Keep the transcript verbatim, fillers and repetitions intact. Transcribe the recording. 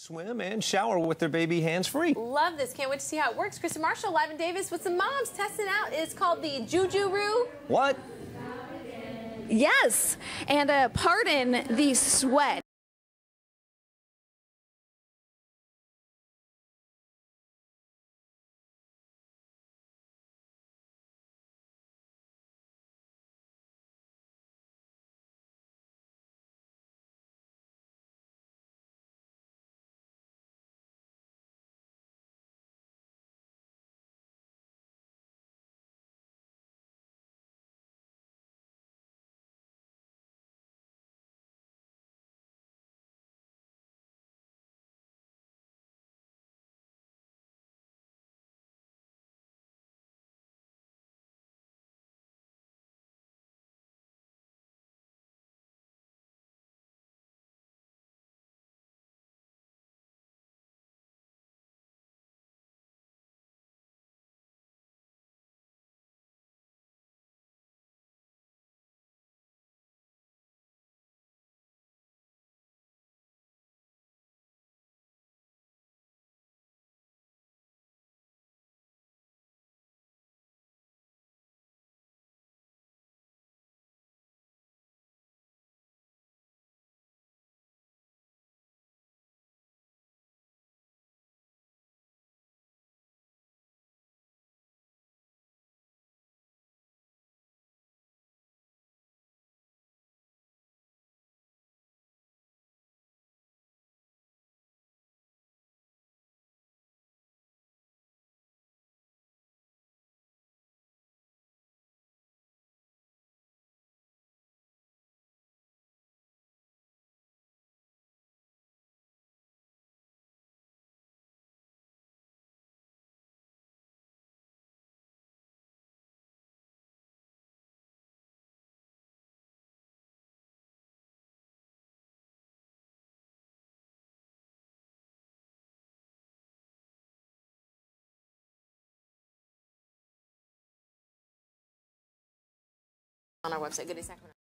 swim and shower with their baby hands-free. Love this. Can't wait to see how it works. Kristen Marshall, live in Davis with some moms testing out. It's called the JujuRoo. What? Yes, and uh, pardon the sweat. On our website. Good day, Sacramento.